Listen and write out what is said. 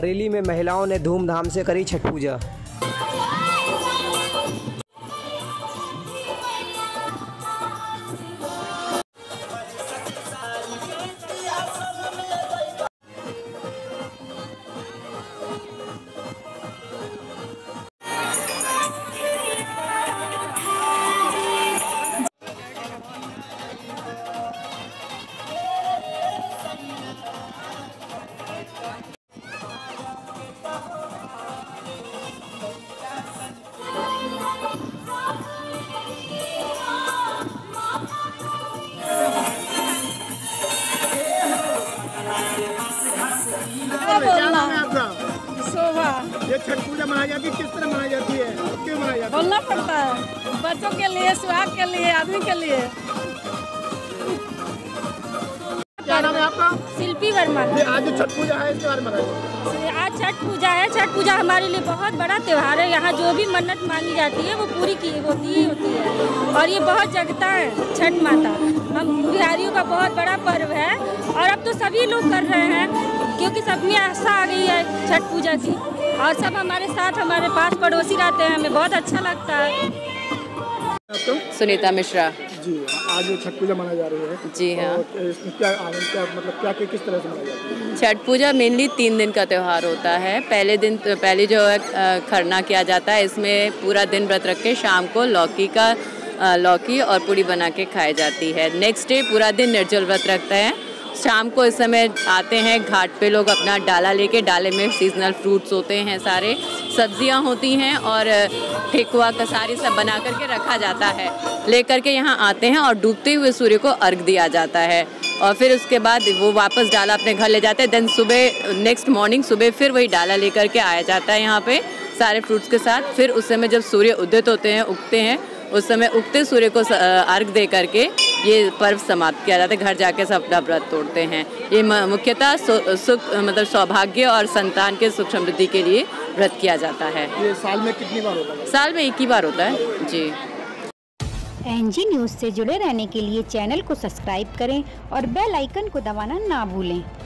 बरेली में महिलाओं ने धूमधाम से करी छठ पूजा। क्या नाम है आपका? शोभा। ये छठ पूजा मनाई जाती है, किस तरह मनाई जाती है, क्यों मनाई जाती है? बोलना पड़ता है, बच्चों के लिए, सुहाग के लिए, आदमी के लिए। क्या नाम है आपका? शिल्पी वर्मा। ये आज जो छठ पूजा है इसके बारे में बताइए। आज छठ पूजा है। छठ पूजा हमारे लिए बहुत बड़ा त्यौहार है। यहाँ जो भी मन्नत मांगी जाती है वो पूरी की होती है और ये बहुत जगता है छठ माता। हम बिहारियों का बहुत बड़ा पर्व है और अब तो सभी लोग कर रहे हैं क्योंकि सब में आस्था आ गई है छठ पूजा की और सब हमारे साथ, हमारे पास पड़ोसी रहते हैं, हमें बहुत अच्छा लगता है। सुनीता मिश्रा जी, आज जो छठ पूजा मनाई जा रही है। जी हाँ। तो इसमें क्या आनंद, क्या मतलब क्या किस तरह से मनाई जाती है? छठ पूजा मेनली 3 दिन का त्यौहार होता है। पहले जो है खरना किया जाता है, इसमें पूरा दिन व्रत रख के शाम को लौकी और पूड़ी बना के खाई जाती है। नेक्स्ट डे पूरा दिन निर्जल व्रत रखते हैं। शाम को इस समय आते हैं घाट पे लोग अपना डाला लेके, डाले में सीजनल फ्रूट्स होते हैं, सारे सब्जियां होती हैं और ठेकुआ कसारी सब बना करके रखा जाता है। लेकर के यहाँ आते हैं और डूबते हुए सूर्य को अर्घ दिया जाता है और फिर उसके बाद वो वापस डाला अपने घर ले जाते हैं। देन सुबह नेक्स्ट मॉर्निंग सुबह फिर वही डाला लेकर के आया जाता है यहाँ पे सारे फ्रूट्स के साथ। फिर उस समय जब सूर्य उदित होते हैं, उगते हैं, उस समय उगते सूर्य को अर्घ दे करके ये पर्व समाप्त किया जाता है। घर जाके सब अपना व्रत तोड़ते हैं। ये मुख्यतः सुख मतलब सौभाग्य और संतान के सुख समृद्धि के लिए व्रत किया जाता है। ये साल में कितनी बार होता है? साल में 1 ही बार होता है जी। एनजी न्यूज़ से जुड़े रहने के लिए चैनल को सब्सक्राइब करें और बेल आइकन को दबाना ना भूलें।